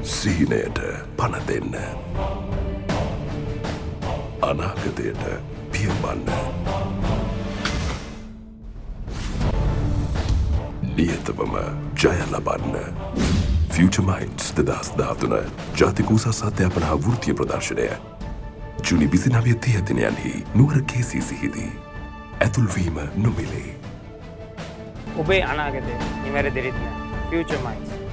සිහිනයට පණ දෙන්න. අනාගතයට පියවන්න. නියතවම ජය ලබන්න. Future Minds 2013 ජාතික උසස් අධ්‍යාපන හා වෘත්තීය ප්‍රදර්ශනය ජුනි 29 දිනයන්හි නුවර KCC-හිදී ඇතුල්වීම නොමිලේ. ඔබේ අනාගතය නිවැරදි රිද්ම Future Minds